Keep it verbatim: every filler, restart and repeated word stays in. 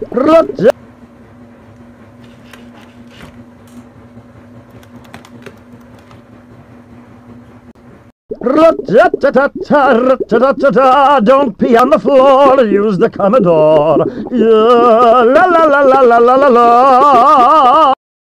Don't pee on the floor, use the commodor. Yeah, la la la la la la la la.